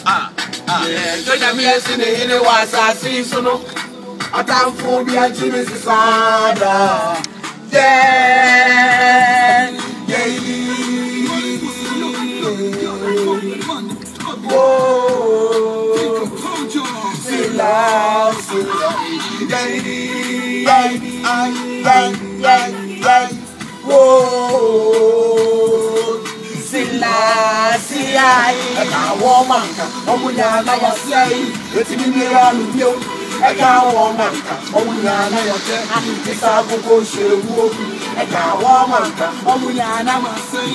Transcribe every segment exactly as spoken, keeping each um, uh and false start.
Ah, ah. Don't you miss in the was a season? I can't fool me and Jimmy Sanda. Yeah, yeah. Whoa, Silla, Silla, yeah, yeah, yeah, yeah, yeah. Whoa, Silla, Silla, I woman, Omuya, I say, it's me around you. I can't woman, Omuya, I say, it's a go show. I can't woman, Omuya, I say.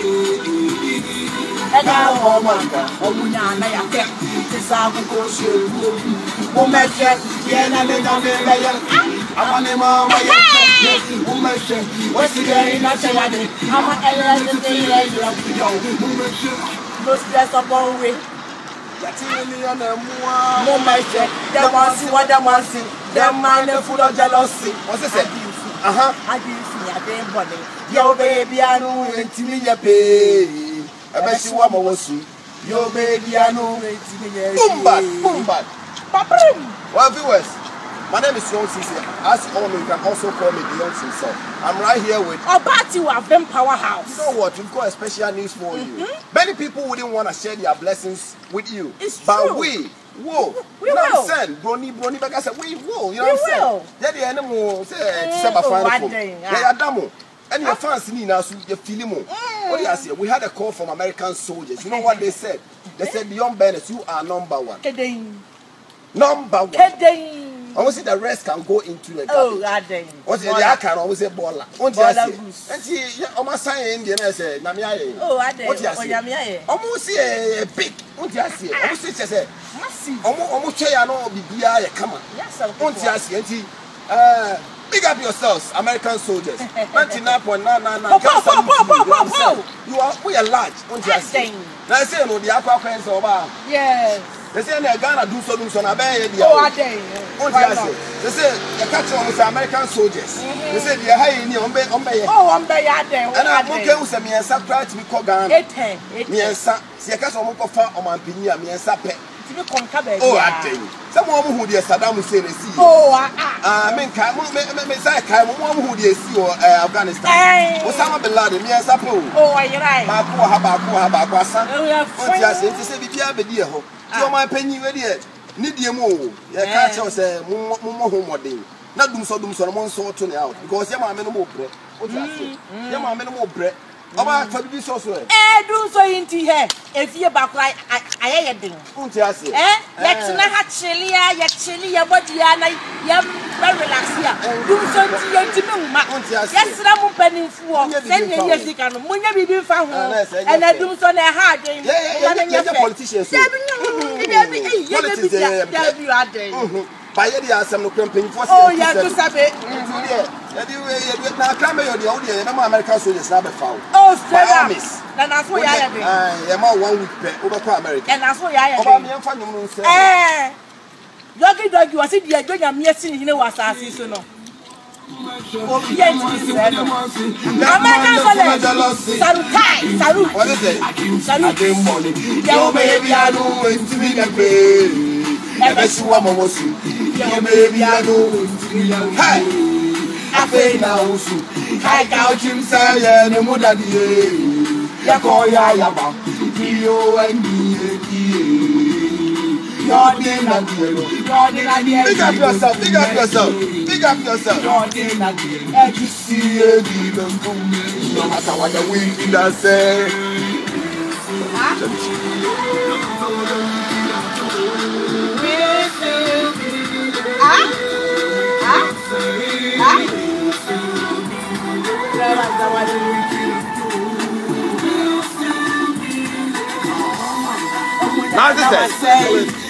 I got woman, Omuya, I get this out of course. Woman, yeah, I made a million. I want him on my woman. What's the day in a challenge? I'm a elegant lady of the young woman. No stress upon me. That's me on the woman. There was what I want to see. Them man full of jealousy. What's it? Uh huh. I didn't see a damn body. Yo, baby, I know it's me, you pay. I bet you want more sweet. Your baby, I know it's me. Boom, bad, boom, bad. Well, viewers, my name is Young Sisi. As you all know, you can also call me the Young himself. I'm right here with. About you have them powerhouse. You know what? We've got a special news for mm-hmm. you. Many people wouldn't want to share their blessings with you. It's but true. we, whoa, we you know will. What I'm saying? Brony, Brony, like I said, we will. You know we what I'm saying? Yeah, the animal say it's about final. Yeah, damo. And your fans need now, you feel more. What do you say? We had a call from American soldiers. You know what they said? They said, Young Bennett, you are number one. Number one. I want to see the rest can go into the oh, God dang. What's the I can always say baller. What do you say? And see, almost saying Indian, I say, Namia. Oh, I did. What do you say? Almost see a big. What do you say? Almost say, massive. Almost say, I know, be beer, come on. Yes, what do you say? Uh, big up yourselves, American soldiers. ninety-nine point nine nine nine. You are, we are large. What do you say? Now I say, no, the aqua friends over. Yes. They say in Ghana, Dumsor, Dumsor, I bear the oh, I say. They say the catch on with American soldiers. They say they are high in the Ombe Ombe. Oh, Ombe Yade. And I'm okay with me and Sakra to be called Ghana. Eight ten. Me and Sa, see a catch on Mokofa or Mampinia, me and Sape. Oh, I tell you. Someone who dear Saddam Hussein is see. Oh, I mean, Kai, one who dear see or Afghanistan. Osama bin Laden, me and Sapo. Oh, you're right. Baku, Habaku, Habakwasa. Oh, yeah, just it is a bit of a dear. You my penny ready yet. Need you more. You can't tell say, Mummo Homo. Not Dumsor, Dumsor, one sort to out because your mamma no more bread. What you say? Your mamma no more bread. About for this also. Eh, do so into here. If you're back like I had been. Won't you say? Eh, let's not chilly, yet chilly, your body, and I am very relaxed here. Do so to your Timon. Yes, I'm opening for ten years ago. When you be found, and I do so a hard day. Yeah, politicians. By the answer, no campaign for oh, yeah, to Sabe. Now, come here, the audience, no American soldiers never found. Oh, Miss. Then that's why I am. I am one week over America. And that's why I am. Eh, Doggy Dog, you are sitting here doing a mere scene, you know what I see so no. Oh, yes, American soldiers. Salutai, salute. What is it? Salute. Yo, baby, I know it's me that pay. Every woman was you. Yeah, baby, I know. Hey, I pay now. I got him say, and the mother, yeah, call ya, yaba. You and me, you're the big up yourself, big up yourself, big up yourself. And you see a demon coming. No matter what the wind does say. Now this is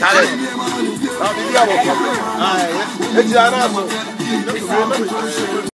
Now,